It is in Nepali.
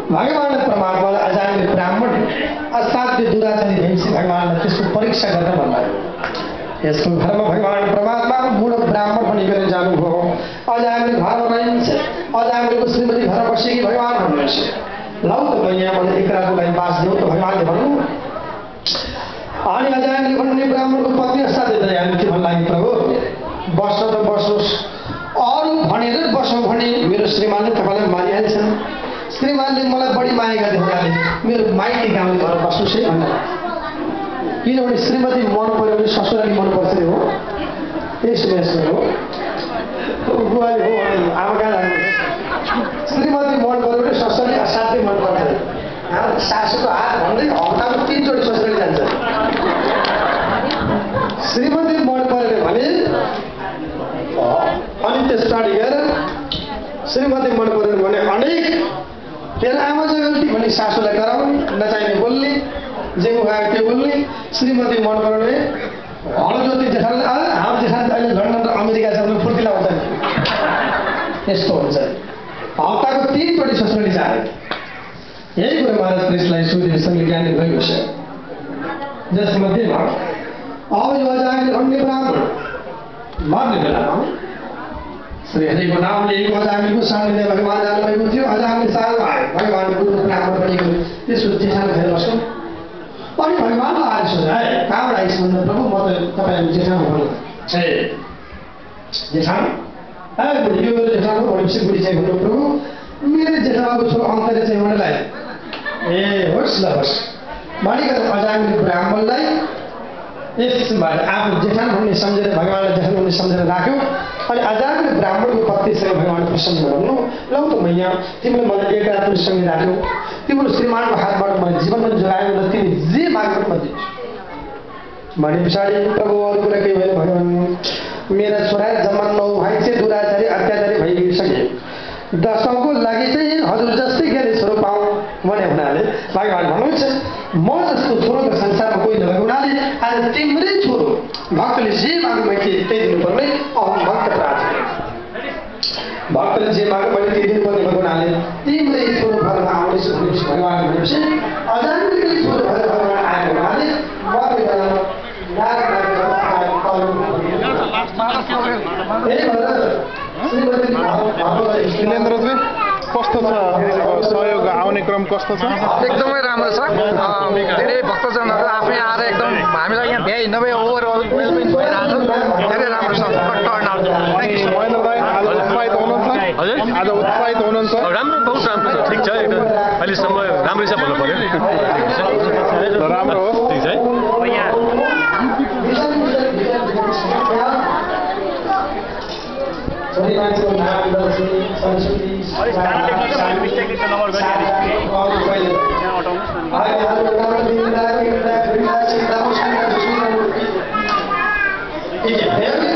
भगवान परमात्माले अजानले ब्राह्मण असाध्य दुराचारी भएपछि भगवानलाई त्यसको परीक्षा गर्न मन लाग्यो। यसको घरमा भगवान परमात्माको मूल ब्राह्मण पनि गरेर जानुभयो। अजानले घरमा रहन्छ, अजानलेको श्रीमती घर बसेकी भगवान भन्नुहुन्छ लौ त म यहाँ मलाई एक रातको लागि बास देऊ त भगवानले भन्नु। अनि अजानले भन्ने ब्राह्मणको पत्नी असाध्य दयालु थियो भन्नु लागि प्रभु बस्न त बस्नुहोस्, अरू भनेर बसौँ भने मेरो श्रीमानले तपाईँलाई मारिहाल्छन्, श्रीमानले मलाई बढी माया गर्ने हुनाले मेरो माइती गाउँले घर बस्नुहोस् है भन्नु। किनभने श्रीमती मन पऱ्यो भने ससुराली मन पर्छ नि हो, यसो हो बुहारी हो भने आमा कहाँ लाग्नु। श्रीमती मन पऱ्यो भने ससुराली असाध्यै मन पर्छ। सासूको हात भन्दै हप्तामा 3 चोटि ससुराली जान्छ। श्रीमती मन पऱ्यो भने अनि त्यसपछि गएर श्रीमती मन पऱ्यो भने अनेक तेरो आमा जो गल्ती भने सासूलाई कराउने, नचाहिने बोल्ने, जे उखायो त्यो बोल्ने। श्रीमती मन पऱ्यो भने हलो ज्योति जेठाले हाम्रो जेठाले अहिले लन्डन र अमेरिका छ भने फुर्तिला हुन्छ नि, यस्तो हुन्छ। हप्ताको 3 चोटि ससुराली जाने। यही कुरो महाराज कृष्णलाई सुदेव संज्ञानले भएको छ। जसमध्येमा अब यो अजानले अन्य ब्राह्मण मर्ने बेलामा श्री हरिको नाम लिएको अजानलेको सामने भगवान जानुभएको थियो। अजानले सालमा आयो, भगवानको ब्राह्मण पनि गयो। त्यसको जेठाले फेरि बस्यो। अनि भगवानलाई आएर सोधाए कहाँबाट आइस भन्दा प्रभु म त तपाईँहरू जेठानो भन्नु छे जेठानो बुढी यो मेरो जेठानो भनेपछि बुढी चाहिँ भन्नु प्रभु मेरो जेठाबाको छोरो अन्तर्य चाहिँ उहाँलाई ए होस् ल होस् भनिकन अजानले ब्राह्मणलाई यसबाट आफू जेठान भन्ने सम्झेर भगवानलाई जेठान भन्ने सम्झेर राख्यो। अनि अजानले ब्राह्मणको पत्नीसँग भगवान प्रसन्न भन्नु लौ त म यहाँ तिमीले मलाई एक रात पनि सँगै राख्यौ, तिम्रो श्रीमानको हातबाट मैले जीवन पनि जोगायो र तिमी जे माग्नु पनि म दिन्छु भने पछाडि प्रभु अरू कुरा के भयो भगवान मेरा छोरा जम्मा 9 भाइ चाहिँ दुराचारी अत्याचारी भइसके, 10औँको लागि चाहिँ हजुर जस्तै ज्ञानी छोरो पाऊँ भने हुनाले भगवान भन्नुहुन्छ म जस्तो छोरो त संसारमा कोही नभएको हुनाले आज तिम्रै छोरो भक्तले जे माग्नु मैले त्यही दिनुपर्ने भक्त प्रार्थना भक्तले जे माग्नु मैले त्यही दिनुपर्ने भएको हुनाले तिम्रै छोरो घरमा आउनेछु भनेपछि भगवान भनेपछि अजानकै छोरो भएर भगवान आएको हुनाले दिनेन्द्रजी कस्तो छ सहयोग आउने क्रम कस्तो छ? एकदमै राम्रो छ। धेरै भक्तजनहरू आफै आएर एकदम हामीलाई यहाँ भ्याइ नभए ओभरअल वेलबिङ भइरहेको छ। धेरै राम्रो छ टर्नआउट। महेन्द्र दाइ आज उत्साहित हुनुहुन्छ? हजुर आज उत्साहित हुनुहुन्छ? राम्रो बहुत राम्रो छ, ठिक छ। एकदम अहिलेसम्म राम्रै छ भन्नु पर्यो। राम्रो हो, ठिक छ है। It's very